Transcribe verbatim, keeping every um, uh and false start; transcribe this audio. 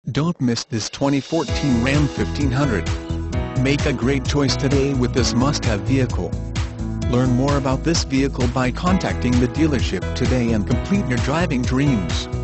Don't miss this twenty fourteen Ram fifteen hundred. Make a great choice today with this must-have vehicle. Learn more about this vehicle by contacting the dealership today and complete your driving dreams.